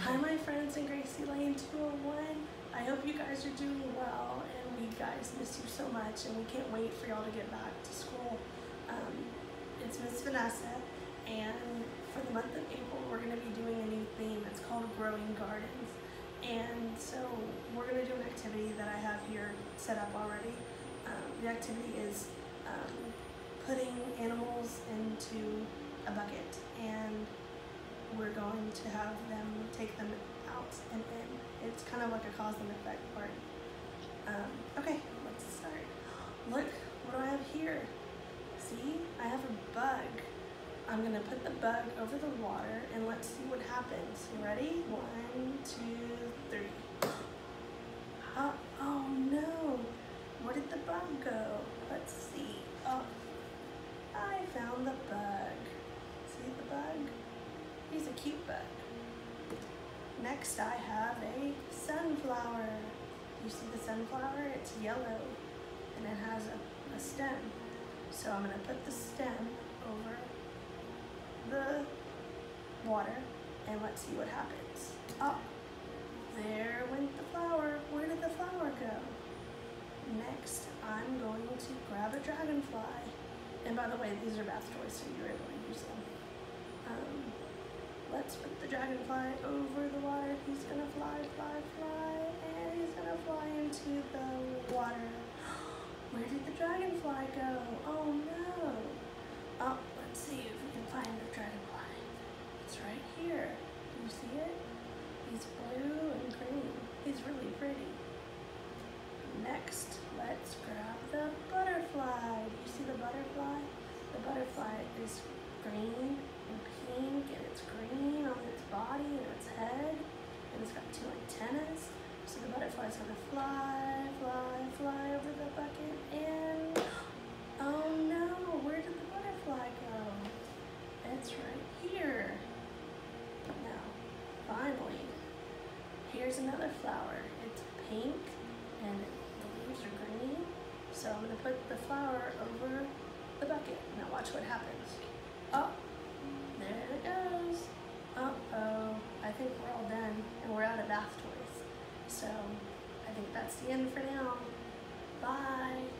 Hi my friends in Gracie Lane 201. I hope you guys are doing well, and we guys miss you so much, and we can't wait for y'all to get back to school. It's Miss Vanessa, and for the month of April we're going to be doing a new theme. It's called Growing Gardens, and so we're going to do an activity that I have here set up already. The activity is putting animals into a bucket, and we're going to have them take them out and in. It's kind of like a cause and effect part. Okay, let's start. Look, what do I have here? See, I have a bug. I'm gonna put the bug over the water and let's see what happens. You ready? 1, 2, 3. Oh no, where did the bug go? Let's see. Oh, I found the bug. See the bug? He's a cute bug. Next I have a sunflower. You see the sunflower? It's yellow and it has a stem. So I'm going to put the stem over the water and let's see what happens. Oh, there went the flower. Where did the flower go? Next I'm going to grab a dragonfly. And by the way, these are bath toys, so you're able to use them. Let's put the dragonfly over the water. He's gonna fly, fly, fly, and he's gonna fly into the water. Where did the dragonfly go? Oh no. Oh, let's see if we can find the dragonfly. It's right here. Do you see it? He's blue and green. He's really pretty. Next, let's grab the butterfly. Do you see the butterfly? The butterfly is green and pink, and it's green on its body and its head, and it's got 2 antennas. So the butterfly's gonna fly, fly, fly over the bucket, and oh no, where did the butterfly go? It's right here. Now, finally, here's another flower. It's pink, and the leaves are green. So I'm gonna put the flower over the bucket. Now watch what happens. Oh, there it goes. Uh-oh, I think we're all done, and we're out of bath toys. So I think that's the end for now. Bye.